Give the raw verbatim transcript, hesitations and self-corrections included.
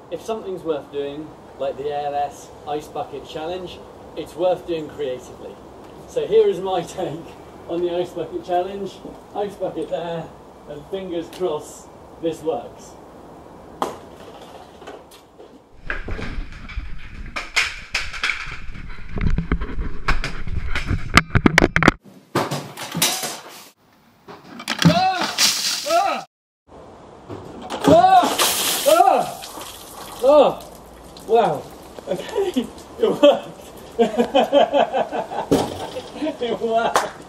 if something's worth doing, like the A L S Ice Bucket Challenge, it's worth doing creatively. So here is my take on the Ice Bucket Challenge. Ice bucket there, and fingers crossed this works. Oh, wow, okay, it worked. It worked.